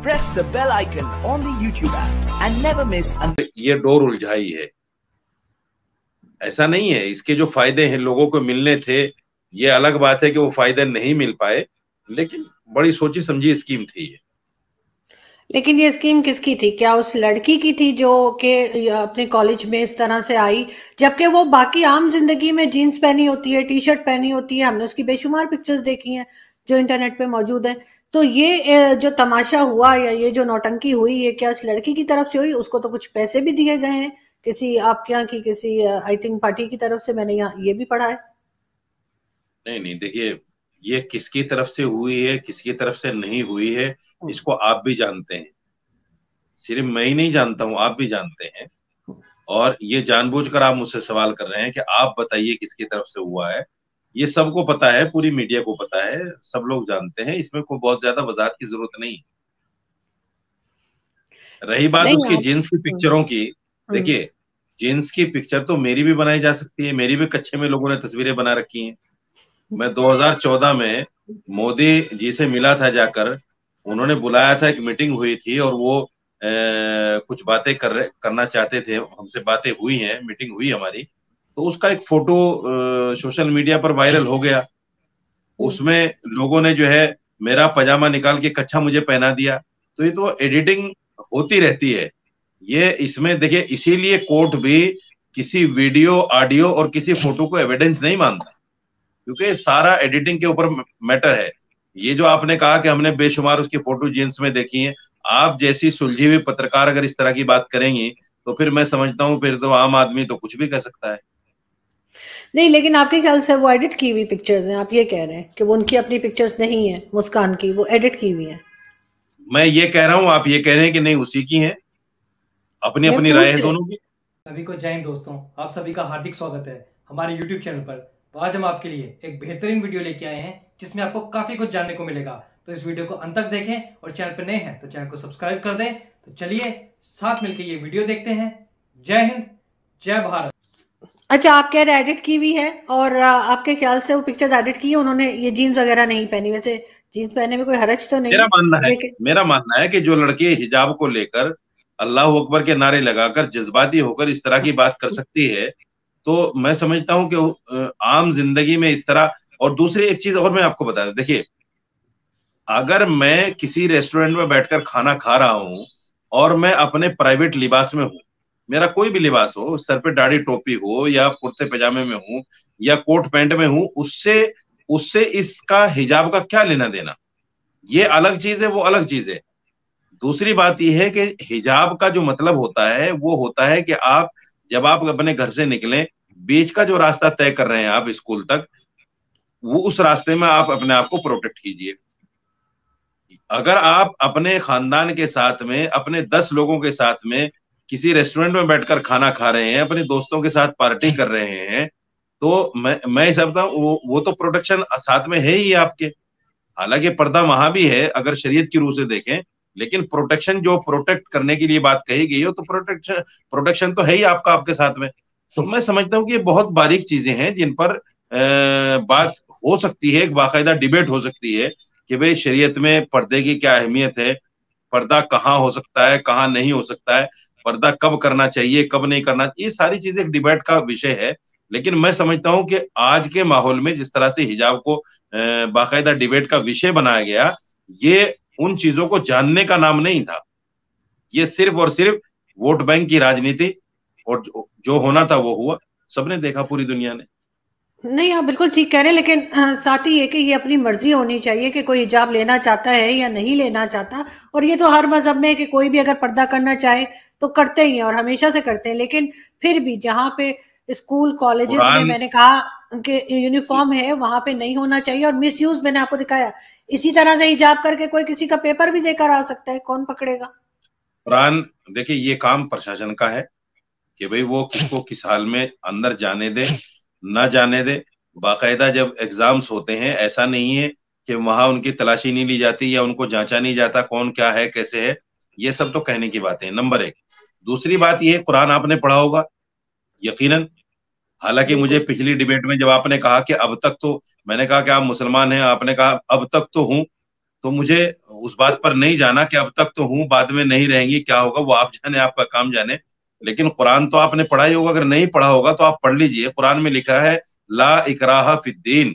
press the bell icon on the YouTube app and never miss ये डोर उलझाई है, ऐसा नहीं है। इसके जो फायदे हैं लोगों को मिलने थे, ये अलग बात है कि वो फायदे नहीं मिल पाए, लेकिन बड़ी सोची समझी स्कीम थी ये। लेकिन ये स्कीम किसकी थी? क्या उस लड़की की थी जो कि अपने कॉलेज में इस तरह से आई, जबकि वो बाकी आम जिंदगी में जीन्स पहनी होती है, टी शर्ट पहनी होती है? हमने उसकी बेशुमार पिक्चर्स देखी हैं जो इंटरनेट पे मौजूद है। तो ये जो तमाशा हुआ या ये जो नौटंकी हुई, ये क्या इस लड़की की तरफ से हुई? उसको तो कुछ पैसे भी दिए गए हैं किसी आपके यहाँ की किसी आई थिंक पार्टी की तरफ से, मैंने यहाँ ये भी पढ़ा है। नहीं, देखिए, ये किसकी तरफ से हुई है, किसकी तरफ से नहीं हुई है, इसको आप भी जानते हैं। सिर्फ मैं ही नहीं जानता हूं, आप भी जानते हैं। और ये जानबूझकर आप मुझसे सवाल कर रहे हैं कि आप बताइए किसकी तरफ से हुआ है। ये सबको पता है, पूरी मीडिया को पता है, सब लोग जानते हैं। इसमें कोई बहुत ज्यादा वजाहत की जरूरत नहीं। रही बात नहीं उसकी जीन्स की पिक्चरों की, देखिए, जीन्स की पिक्चर तो मेरी भी बनाई जा सकती है। मेरी भी कच्चे में लोगों ने तस्वीरें बना रखी हैं। मैं 2014 में मोदी जी से मिला था जाकर, उन्होंने बुलाया था, एक मीटिंग हुई थी और वो कुछ बातें करना चाहते थे हमसे। बातें हुई हैं, मीटिंग हुई हमारी, तो उसका एक फोटो सोशल मीडिया पर वायरल हो गया। उसमें लोगों ने जो है मेरा पजामा निकाल के कच्छा मुझे पहना दिया। तो ये तो एडिटिंग होती रहती है। ये इसमें देखिए, इसीलिए कोर्ट भी किसी वीडियो, ऑडियो और किसी फोटो को एविडेंस नहीं मानता, क्योंकि सारा एडिटिंग के ऊपर मैटर है। ये जो आपने कहा कि हमने बेशुमार उसकी फोटो जींस में देखी है, आप जैसी सुलझी हुई पत्रकार अगर इस तरह की बात करेंगी तो फिर मैं समझता हूं फिर तो आम आदमी तो कुछ भी कह सकता है। नहीं, लेकिन आपके ख्याल से वो एडिट की हुई पिक्चर्स हैं? आप ये कह रहे हैं कि वो उनकी अपनी पिक्चर्स नहीं है, मुस्कान की, वो एडिट की हुई है? मैं ये कह रहा हूं, आप ये कह रहे हैं कि नहीं उसी की है। अपनी अपनी राय है दोनों की। सभी को जय हिंद दोस्तों, आप सभी का हार्दिक स्वागत है हमारे YouTube चैनल पर। तो आज हम आपके लिए एक बेहतरीन वीडियो लेके आए हैं जिसमें आपको काफी कुछ जानने को मिलेगा। तो इस वीडियो को अंत तक देखें और चैनल पर नए हैं तो चैनल को सब्सक्राइब कर दें। तो चलिए साथ मिलकर ये वीडियो देखते हैं। जय हिंद, जय भारत। अच्छा, आप कह रहे हैं एडिट की हुई है, और आपके ख्याल से वो पिक्चर्स एडिट की है उन्होंने? ये जीन्स वगैरह नहीं पहनी, वैसे जीन्स पहनने में कोई हरज तो नहीं है। मेरा मानना है कि जो लड़की हिजाब को लेकर अल्लाह अकबर के नारे लगाकर जज्बाती होकर इस तरह की बात कर सकती है, तो मैं समझता हूं कि आम जिंदगी में इस तरह। और दूसरी एक चीज और मैं आपको बता दूं, देखिए, अगर मैं किसी रेस्टोरेंट में बैठकर खाना खा रहा हूं और मैं अपने प्राइवेट लिबास में हूं, मेरा कोई भी लिबास हो, सर पे दाढ़ी टोपी हो या कुर्ते पजामे में हूं या कोट पैंट में हूं, उससे उससे इसका हिजाब का क्या लेना देना? ये अलग चीज है, वो अलग चीज है। दूसरी बात यह है कि हिजाब का जो मतलब होता है वो होता है कि आप जब आप अपने घर से निकलें, बीच का जो रास्ता तय कर रहे हैं आप स्कूल तक, वो उस रास्ते में आप अपने आप को प्रोटेक्ट कीजिए। अगर आप अपने खानदान के साथ में, अपने 10 लोगों के साथ में किसी रेस्टोरेंट में बैठकर खाना खा रहे हैं, अपने दोस्तों के साथ पार्टी कर रहे हैं, तो मैं समझता हूँ वो तो प्रोटेक्शन साथ में है ही आपके। हालांकि पर्दा वहां भी है अगर शरीयत की रूह से देखें, लेकिन प्रोटेक्शन जो प्रोटेक्ट करने के लिए बात कही गई हो, तो प्रोटेक्शन तो है ही आपका, आपके साथ में। तो मैं समझता हूँ कि ये बहुत बारीक चीजें हैं जिन पर बात हो सकती है, एक बाकायदा डिबेट हो सकती है कि भाई शरीयत में पर्दे की क्या अहमियत है, पर्दा कहाँ हो सकता है, कहाँ नहीं हो सकता है, पर्दा कब करना चाहिए, कब नहीं करना, ये सारी चीजें एक डिबेट का विषय है। लेकिन मैं समझता हूं कि आज के माहौल में जिस तरह से हिजाब को बाकायदा डिबेट का विषय बनाया गया, ये उन चीजों को जानने का नाम नहीं था। ये सिर्फ और सिर्फ वोट बैंक की राजनीति, और जो होना था वो हुआ, सबने देखा, पूरी दुनिया ने। नहीं, आप बिल्कुल ठीक कह रहे हैं, लेकिन साथ ही ये कि ये अपनी मर्जी होनी चाहिए कि कोई हिजाब लेना चाहता है या नहीं लेना चाहता। और ये तो हर मजहब में है कि कोई भी अगर पर्दा करना चाहे तो करते ही हैं और हमेशा से करते हैं। लेकिन फिर भी जहाँ पे स्कूल कॉलेजेस में मैंने कहा कि यूनिफॉर्म है, वहां पे नहीं होना चाहिए। और मिसयूज मैंने आपको दिखाया, इसी तरह से हिजाब करके कोई किसी का पेपर भी देकर आ सकता है, कौन पकड़ेगा? कुरान, देखिए, ये काम प्रशासन का है कि भाई वो किसको किस हाल में अंदर जाने दे, ना जाने दे। बाकायदा जब एग्जाम्स होते हैं, ऐसा नहीं है कि वहां उनकी तलाशी नहीं ली जाती या उनको जांचा नहीं जाता कौन क्या है, कैसे है। ये सब तो कहने की बातें, नंबर एक। दूसरी बात ये, कुरान आपने पढ़ा होगा यकीनन। हालांकि मुझे पिछली डिबेट में जब आपने कहा कि अब तक तो, मैंने कहा कि आप मुसलमान हैं, आपने कहा अब तक तो हूं, तो मुझे उस बात पर नहीं जाना कि अब तक तो हूं, बाद में नहीं रहेंगी, क्या होगा वो आप जाने, आपका काम जाने। लेकिन कुरान तो आपने पढ़ा ही होगा, अगर नहीं पढ़ा होगा तो आप पढ़ लीजिए। कुरान में लिखा है ला इकराहा फिद्दीन,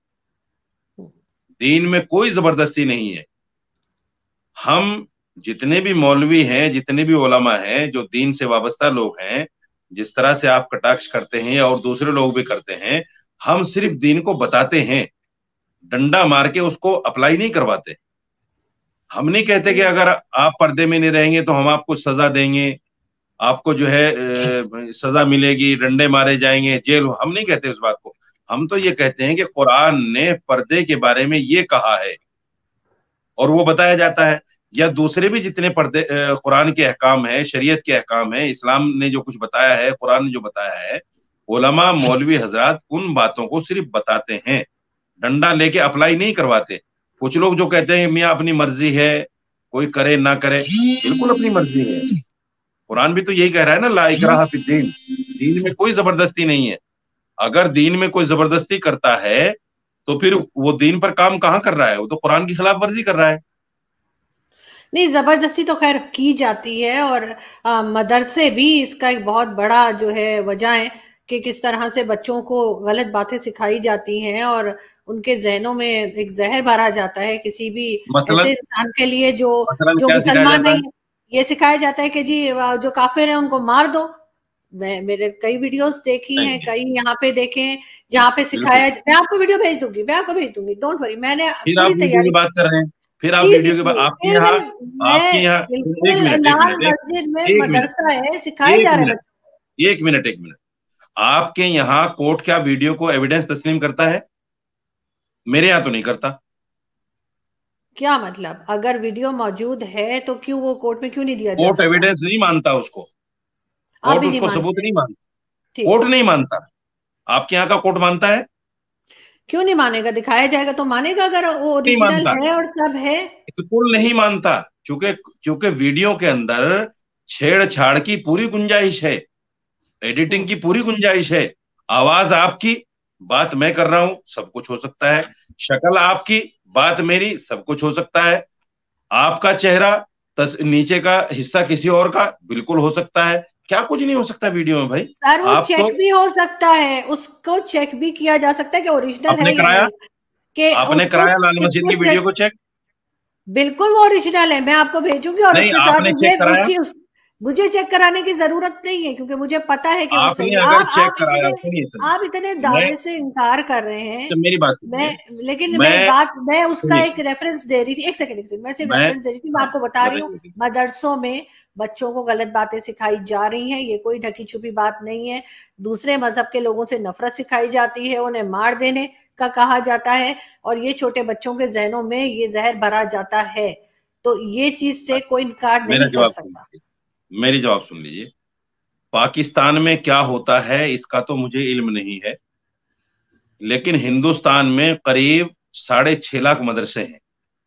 दीन में कोई जबरदस्ती नहीं है। हम जितने भी मौलवी हैं, जितने भी उलमा हैं, जो दीन से वाबस्ता लोग हैं, जिस तरह से आप कटाक्ष करते हैं और दूसरे लोग भी करते हैं, हम सिर्फ दीन को बताते हैं, डंडा मार के उसको अप्लाई नहीं करवाते। हम नहीं कहते कि अगर आप पर्दे में नहीं रहेंगे तो हम आपको सजा देंगे, आपको जो है सजा मिलेगी, डंडे मारे जाएंगे, जेल। हम नहीं कहते उस बात को। हम तो ये कहते हैं कि कुरान ने पर्दे के बारे में ये कहा है और वो बताया जाता है। या दूसरे भी जितने पर्दे कुरान के अहकाम है, शरीयत के अहकाम है, इस्लाम ने जो कुछ बताया है, कुरान ने जो बताया है, उलमा मौलवी हजरात उन बातों को सिर्फ बताते हैं, डंडा लेके अप्लाई नहीं करवाते। कुछ लोग जो कहते हैं मियाँ अपनी मर्जी है, कोई करे ना करे, बिल्कुल अपनी मर्जी है। कुरान भी तो यही कह रहा है ना, ला इकराहा फिद्दीन, दीन में कोई जबरदस्ती नहीं है। अगर दीन में कोई जबरदस्ती करता है तो फिर वो दीन पर काम कहाँ कर रहा है, वो तो कुरान की खिलाफ वर्जी कर रहा है। नहीं, जबरदस्ती तो खैर की जाती है, और मदरसे भी इसका एक बहुत बड़ा जो है वजह है कि किस तरह से बच्चों को गलत बातें सिखाई जाती हैं और उनके जहनों में एक जहर भरा जाता है किसी भी ऐसे इंसान के लिए जो मुसलमान नहीं। ये सिखाया जाता है कि जी जो काफिर है उनको मार दो। मेरे कई वीडियोस देखी हैं, कई यहाँ पे देखे हैं जहाँ पे सिखाया। मैं आपको वीडियो भेज दूंगी, डोंट वरी। मैंने पूरी तैयारी बात कर रहे हैं। फिर आप वीडियो के बाद आपके यहाँ लाल मस्जिद में मदरसा है, सिखाया जा रहा है। एक मिनट, आपके यहाँ कोर्ट क्या वीडियो को एविडेंस तस्लीम करता है? मेरे यहाँ तो नहीं करता। क्या मतलब? अगर वीडियो मौजूद है तो क्यों वो कोर्ट में क्यों नहीं दिया जा सकता? कोर्ट एविडेंस नहीं मानता उसको, कोर्ट उसको सबूत नहीं मानता, कोर्ट नहीं मानता। आपके यहाँ का कोर्ट मानता है? क्यों नहीं मानेगा? दिखाया जाएगा तो मानेगा, अगर वो ओरिजिनल है और सब है। बिल्कुल नहीं मानता, क्योंकि वीडियो के अंदर छेड़छाड़ की पूरी गुंजाइश है, एडिटिंग की पूरी गुंजाइश है। आवाज आपकी, बात मैं कर रहा हूं, सब कुछ हो सकता है। शक्ल आपकी, बात मेरी, सब कुछ हो सकता है। आपका चेहरा, नीचे का हिस्सा किसी और का, बिल्कुल हो सकता है। क्या कुछ नहीं हो सकता वीडियो में भाई? सर वो चेक भी हो सकता है, उसको चेक भी किया जा सकता है कि ओरिजिनल है या नहीं। कि आपने कराया लाल मस्जिद की वीडियो को चेक? बिल्कुल वो ओरिजिनल है, मैं आपको भेजूंगी। और उसके साथ मुझे चेक कराने की जरूरत नहीं है, क्योंकि मुझे पता है कि आप इतने दावे से इनकार कर रहे हैं। तो मेरी बात मैं उसका एक रेफरेंस दे रही थी। एक सेकंड, मैं सिर्फ रेफरेंस दे रही थी। मैं आपको बता रही हूँ मदरसों में बच्चों को गलत बातें सिखाई जा रही हैं, ये कोई ढकी छुपी बात नहीं है। दूसरे मजहब के लोगों से नफरत सिखाई जाती है, उन्हें मार देने का कहा जाता है, और ये छोटे बच्चों के जहनों में ये जहर भरा जाता है। तो ये चीज से कोई इनकार नहीं कर सकता। मेरी जवाब सुन लीजिए। पाकिस्तान में क्या होता है इसका तो मुझे इल्म नहीं है, लेकिन हिंदुस्तान में करीब 6.5 लाख मदरसे हैं।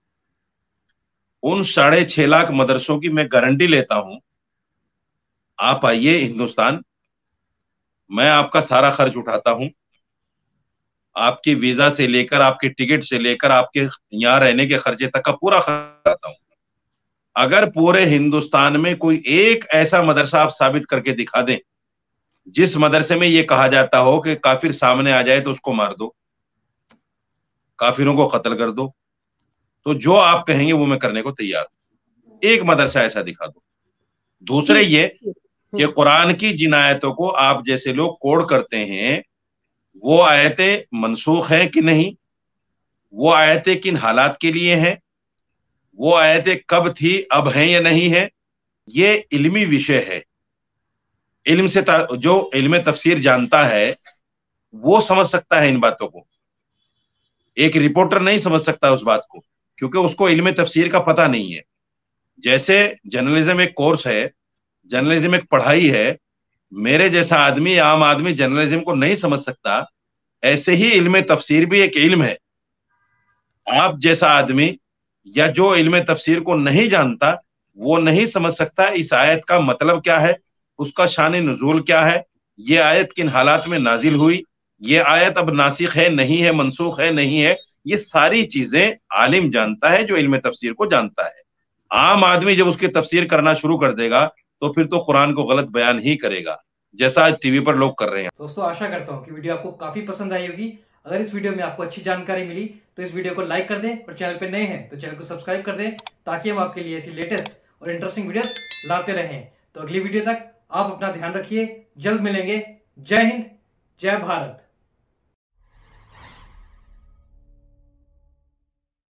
उन 6.5 लाख मदरसों की मैं गारंटी लेता हूं, आप आइए हिंदुस्तान, मैं आपका सारा खर्च उठाता हूं, आपकी वीजा से लेकर, आपके टिकट से लेकर, आपके यहाँ रहने के खर्चे तक का पूरा खर्च उठाता हूं। अगर पूरे हिंदुस्तान में कोई एक ऐसा मदरसा आप साबित करके दिखा दें जिस मदरसे में यह कहा जाता हो कि काफिर सामने आ जाए तो उसको मार दो, काफिरों को कत्ल कर दो, तो जो आप कहेंगे वो मैं करने को तैयार हूं। एक मदरसा ऐसा दिखा दो। दूसरे ये कि कुरान की जिन आयतों को आप जैसे लोग कोड करते हैं, वो आयतें मनसूख है कि नहीं, वो आयतें किन हालात के लिए हैं, वो आयतें कब थी, अब हैं या नहीं है, ये इल्मी विषय है। इल्म से जो इल्म तफसीर जानता है वो समझ सकता है इन बातों को। एक रिपोर्टर नहीं समझ सकता उस बात को, क्योंकि उसको इल्म तफसीर का पता नहीं है। जैसे जर्नलिज्म एक कोर्स है, जर्नलिज्म एक पढ़ाई है, मेरे जैसा आदमी, आम आदमी जर्नलिज्म को नहीं समझ सकता, ऐसे ही इल्म तफसीर भी एक इल्म है। आप जैसा आदमी या जो इल्म तफसीर को नहीं जानता, वो नहीं समझ सकता इस आयत का मतलब क्या है, उसका शान नुज़ूल क्या है, ये आयत किन हालात में नाजिल हुई, ये आयत अब नासिख है नहीं है, मनसूख है नहीं है, ये सारी चीजें आलिम जानता है जो इल्म तफसीर को जानता है। आम आदमी जब उसकी तफसीर करना शुरू कर देगा तो फिर तो कुरान को गलत बयान ही करेगा, जैसा आज टीवी पर लोग कर रहे हैं। दोस्तों आशा करता हूँ कि वीडियो आपको काफी पसंद आई होगी। अगर इस वीडियो में आपको अच्छी जानकारी मिली तो इस वीडियो को लाइक कर दें और चैनल पे नए हैं तो चैनल को सब्सक्राइब कर दें, ताकि हम आपके लिए ऐसी लेटेस्ट और इंटरेस्टिंग वीडियोस लाते रहें। तो अगली वीडियो तक आप अपना ध्यान रखिए, जल्द मिलेंगे। जय हिंद, जय भारत।